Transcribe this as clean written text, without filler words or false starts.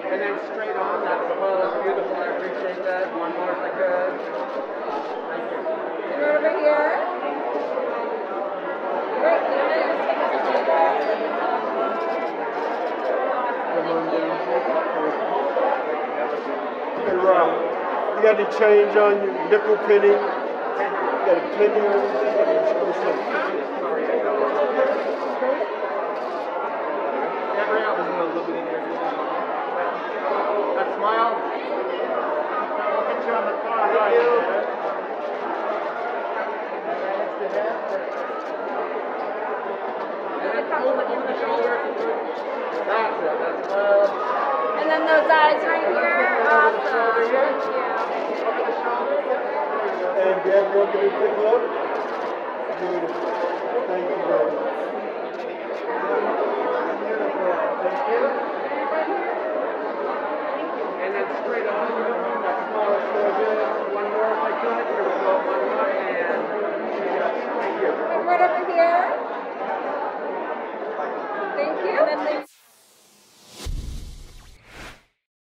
And then straight on, that's beautiful. I appreciate that. One more if I could. Thank you. And right over here. Great, Hey Rob, you got any change on your nickel penny? You got a penny or anything? Gabrielle was a little bit in there. That smile. I'll get you on the far right. And then pull it over the shoulder. That's it. That's well. And then those eyes right here. Awesome. Thank you. And Gabrielle, can you pick it up?